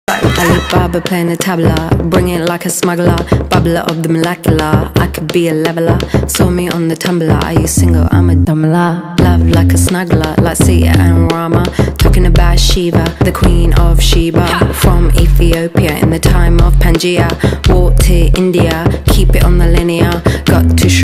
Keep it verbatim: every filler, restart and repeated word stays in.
Alibaba playing the tabla, bring it like a smuggler, bubbler of the molecular. I could be a leveler, saw me on the tumbler. Are you single? I'm a dumbler. Love like a snuggler, like Sita and Rama. Talking about Shiva, the queen of Sheba. From Ethiopia in the time of Pangaea. Walked to India, keep it on the linear. Got to